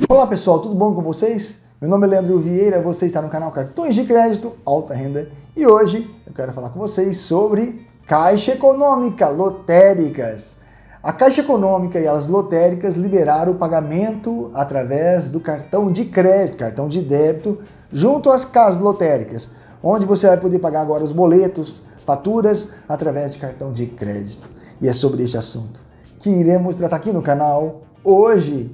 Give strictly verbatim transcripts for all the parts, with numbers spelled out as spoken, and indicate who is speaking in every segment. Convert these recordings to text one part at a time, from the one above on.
Speaker 1: Olá pessoal, tudo bom com vocês? Meu nome é Leandro Vieira, você está no canal Cartões de Crédito Alta Renda e hoje eu quero falar com vocês sobre Caixa Econômica, lotéricas. A Caixa Econômica e as lotéricas liberaram o pagamento através do cartão de crédito, cartão de débito, junto às casas lotéricas, onde você vai poder pagar agora os boletos, faturas, através de cartão de crédito. E é sobre este assunto que iremos tratar aqui no canal hoje.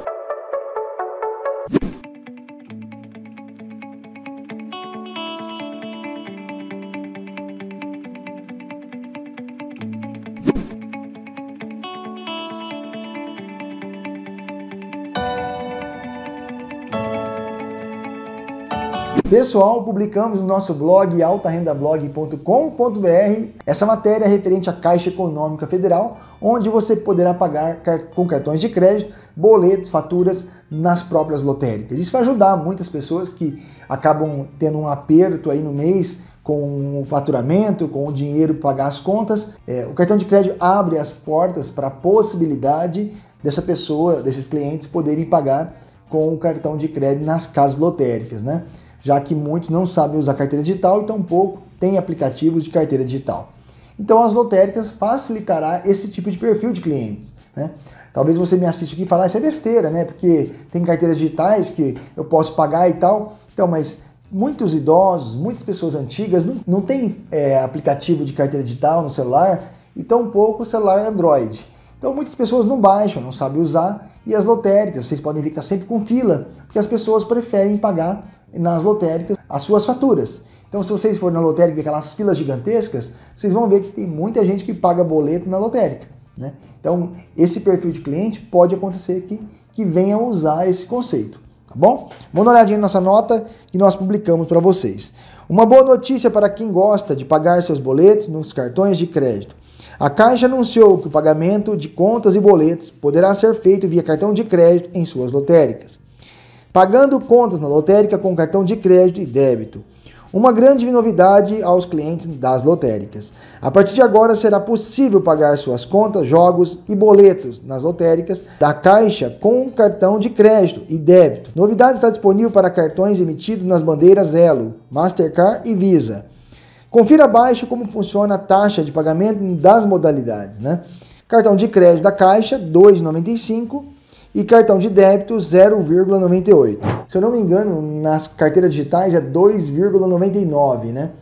Speaker 1: Pessoal, publicamos no nosso blog alta renda blog ponto com ponto br essa matéria referente à Caixa Econômica Federal, onde você poderá pagar com cartões de crédito, boletos, faturas nas próprias lotéricas. Isso vai ajudar muitas pessoas que acabam tendo um aperto aí no mês com o faturamento, com o dinheiro para pagar as contas. É, o cartão de crédito abre as portas para a possibilidade dessa pessoa, desses clientes, poderem pagar com o cartão de crédito nas casas lotéricas, né? Já que muitos não sabem usar carteira digital e tampouco têm aplicativos de carteira digital. Então as lotéricas facilitará esse tipo de perfil de clientes, né? Talvez você me assista aqui e fale, ah, isso é besteira, né? Porque tem carteiras digitais que eu posso pagar e tal. Então, mas muitos idosos, muitas pessoas antigas não, não têm é, aplicativo de carteira digital no celular e tampouco celular Android. Então muitas pessoas não baixam, não sabem usar, e as lotéricas, vocês podem ver que está sempre com fila, porque as pessoas preferem pagar nas lotéricas as suas faturas. Então se vocês forem na lotérica e aquelas filas gigantescas, vocês vão ver que tem muita gente que paga boleto na lotérica, né? Então esse perfil de cliente pode acontecer que, que venha usar esse conceito, tá bom? Vamos dar uma olhadinha na nossa nota que nós publicamos para vocês. Uma boa notícia para quem gosta de pagar seus boletos nos cartões de crédito. A Caixa anunciou que o pagamento de contas e boletos poderá ser feito via cartão de crédito em suas lotéricas, pagando contas na lotérica com cartão de crédito e débito. Uma grande novidade aos clientes das lotéricas. A partir de agora será possível pagar suas contas, jogos e boletos nas lotéricas da Caixa com cartão de crédito e débito. Novidade está disponível para cartões emitidos nas bandeiras Elo, Mastercard e Visa. Confira abaixo como funciona a taxa de pagamento das modalidades, né? Cartão de crédito da Caixa, dois reais e noventa e cinco centavos. E cartão de débito zero vírgula noventa e oito. Se eu não me engano, nas carteiras digitais é dois vírgula noventa e nove, né?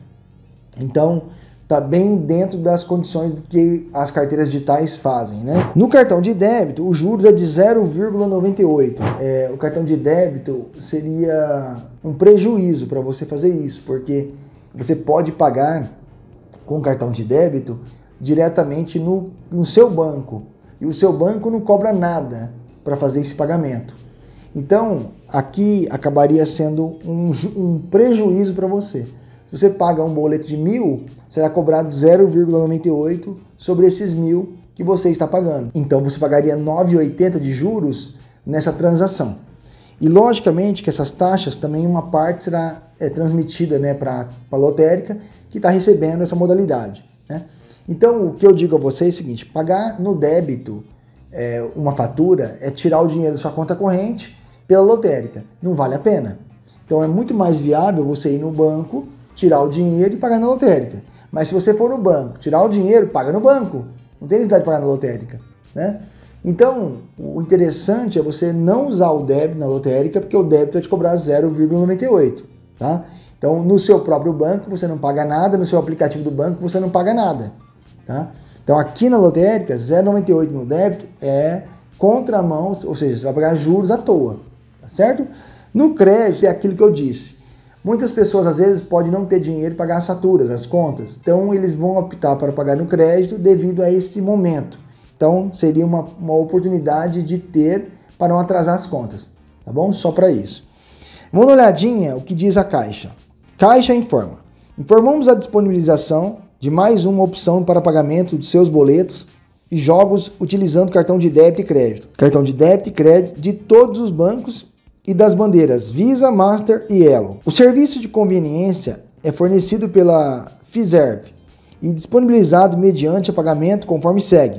Speaker 1: Então, tá bem dentro das condições que as carteiras digitais fazem, né? No cartão de débito, o juros é de zero vírgula noventa e oito. É, o cartão de débito seria um prejuízo para você fazer isso, porque você pode pagar com cartão de débito diretamente no, no seu banco. E o seu banco não cobra nada para fazer esse pagamento. Então, aqui acabaria sendo um, um prejuízo para você. Se você paga um boleto de mil, será cobrado zero vírgula noventa e oito sobre esses mil que você está pagando. Então, você pagaria nove reais e oitenta centavos de juros nessa transação. E, logicamente, que essas taxas também, uma parte será é, transmitida, né, para a lotérica que está recebendo essa modalidade, né? Então, o que eu digo a vocês é o seguinte, pagar no débito É, uma fatura é tirar o dinheiro da sua conta corrente pela lotérica. Não vale a pena. Então é muito mais viável você ir no banco, tirar o dinheiro e pagar na lotérica. Mas se você for no banco, tirar o dinheiro, paga no banco. Não tem necessidade de pagar na lotérica, né? Então, o interessante é você não usar o débito na lotérica, porque o débito vai te cobrar zero vírgula noventa e oito, tá? Então, no seu próprio banco você não paga nada, no seu aplicativo do banco você não paga nada, tá? Então aqui na lotérica, zero vírgula noventa e oito no débito é contramão, ou seja, você vai pagar juros à toa, tá certo? No crédito é aquilo que eu disse. Muitas pessoas às vezes podem não ter dinheiro para pagar as faturas, as contas. Então eles vão optar para pagar no crédito devido a esse momento. Então seria uma, uma oportunidade de ter para não atrasar as contas, tá bom? Só para isso. Vamos dar uma olhadinha o que diz a Caixa. Caixa informa. Informamos a disponibilização de mais uma opção para pagamento de seus boletos e jogos utilizando cartão de débito e crédito. Cartão de débito e crédito de todos os bancos e das bandeiras Visa, Master e Elo. O serviço de conveniência é fornecido pela Fiserv e disponibilizado mediante pagamento conforme segue.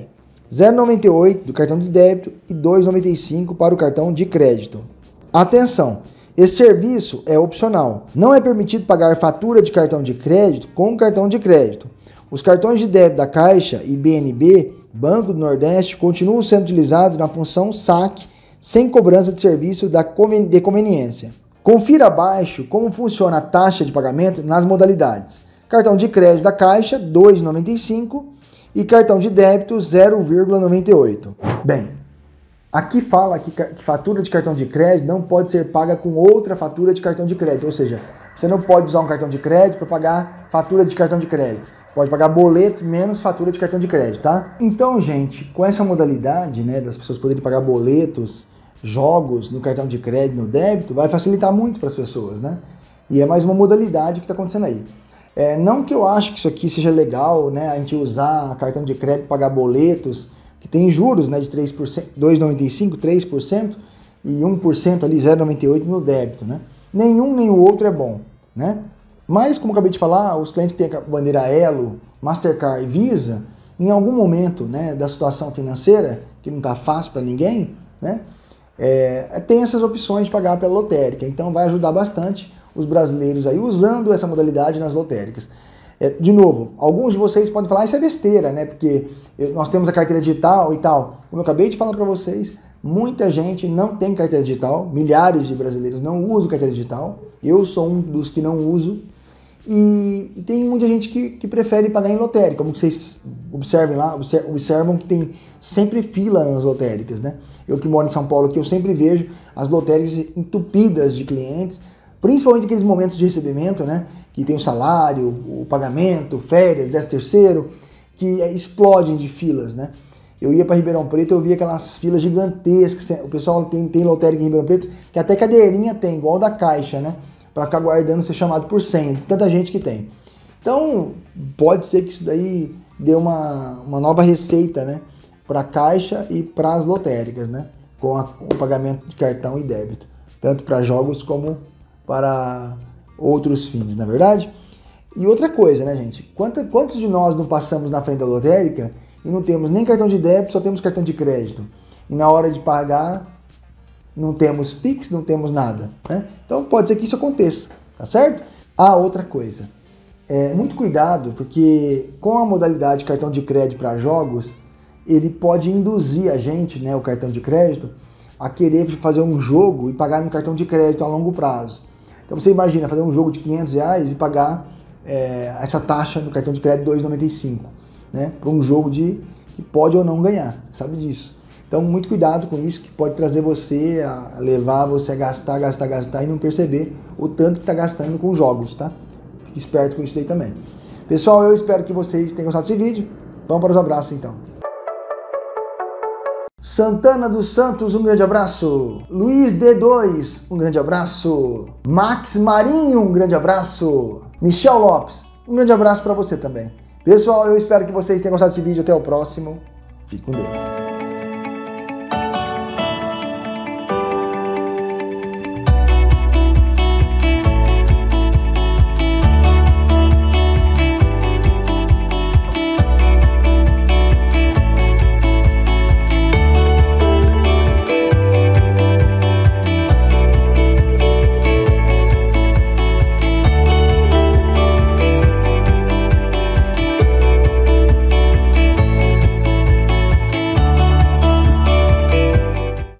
Speaker 1: zero vírgula noventa e oito do cartão de débito e dois vírgula noventa e cinco para o cartão de crédito. Atenção! Esse serviço é opcional. Não é permitido pagar fatura de cartão de crédito com cartão de crédito. Os cartões de débito da Caixa e B N B, Banco do Nordeste, continuam sendo utilizados na função saque, sem cobrança de serviço da conven- de conveniência. Confira abaixo como funciona a taxa de pagamento nas modalidades. Cartão de crédito da Caixa, dois vírgula noventa e cinco e cartão de débito, zero vírgula noventa e oito. Bem, aqui fala que, que fatura de cartão de crédito não pode ser paga com outra fatura de cartão de crédito, ou seja, você não pode usar um cartão de crédito para pagar fatura de cartão de crédito. Pode pagar boletos menos fatura de cartão de crédito, tá? Então, gente, com essa modalidade, né, das pessoas poderem pagar boletos, jogos no cartão de crédito, no débito, vai facilitar muito para as pessoas, né? E é mais uma modalidade que está acontecendo aí. É, não que eu acho que isso aqui seja legal, né, a gente usar cartão de crédito para pagar boletos, que tem juros, né, de três por cento, dois vírgula noventa e cinco, três por cento e um por cento ali, zero vírgula noventa e oito no débito, né? Nenhum nem o outro é bom, né? Mas, como eu acabei de falar, os clientes que têm a bandeira Elo, Mastercard e Visa, em algum momento, né, da situação financeira, que não está fácil para ninguém, né, é, tem essas opções de pagar pela lotérica. Então vai ajudar bastante os brasileiros aí usando essa modalidade nas lotéricas. É, de novo, alguns de vocês podem falar, ah, isso é besteira, né, porque nós temos a carteira digital e tal. Como eu acabei de falar para vocês, muita gente não tem carteira digital, milhares de brasileiros não usam carteira digital. Eu sou um dos que não uso. E, e tem muita gente que, que prefere pagar em lotérica, como vocês observem lá, observam que tem sempre fila nas lotéricas, né? Eu que moro em São Paulo, que eu sempre vejo as lotéricas entupidas de clientes, principalmente aqueles momentos de recebimento, né? Que tem o salário, o pagamento, férias, décimo terceiro, que explodem de filas, né? Eu ia para Ribeirão Preto, eu via aquelas filas gigantescas, o pessoal tem, tem lotérica em Ribeirão Preto, que até cadeirinha tem, igual da Caixa, né? Para ficar guardando ser chamado por senha, de tanta gente que tem. Então, pode ser que isso daí dê uma, uma nova receita, né, para a Caixa e para as lotéricas, né, com, a, com o pagamento de cartão e débito, tanto para jogos como para outros fins, na verdade? E outra coisa, né, gente, Quanto, quantos de nós não passamos na frente da lotérica e não temos nem cartão de débito, só temos cartão de crédito, e na hora de pagar não temos Pix, não temos nada, né? Então pode ser que isso aconteça, tá certo? Ah, outra coisa, é, muito cuidado, porque com a modalidade cartão de crédito para jogos, ele pode induzir a gente, né, o cartão de crédito, a querer fazer um jogo e pagar no cartão de crédito a longo prazo. Então você imagina fazer um jogo de quinhentos reais e pagar é, essa taxa no cartão de crédito dois reais e noventa e cinco centavos, né, para um jogo de, que pode ou não ganhar, você sabe disso. Então, muito cuidado com isso, que pode trazer você a levar você a gastar, gastar, gastar e não perceber o tanto que está gastando com jogos, tá? Fique esperto com isso daí também. Pessoal, eu espero que vocês tenham gostado desse vídeo. Vamos para os abraços, então. Santana dos Santos, um grande abraço. Luiz D dois, um grande abraço. Max Marinho, um grande abraço. Michel Lopes, um grande abraço para você também. Pessoal, eu espero que vocês tenham gostado desse vídeo. Até o próximo. Fique com Deus.